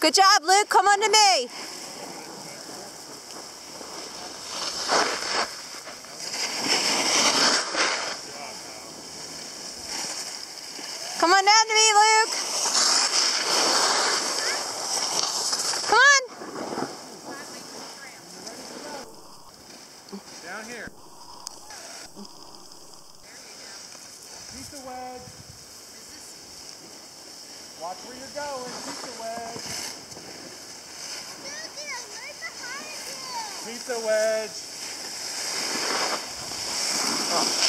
Good job, Luke. Come on to me. Come on down to me, Luke. Come on. Down here. Keep the wedge. Watch where you're going. Keep the wedge. Keep the wedge.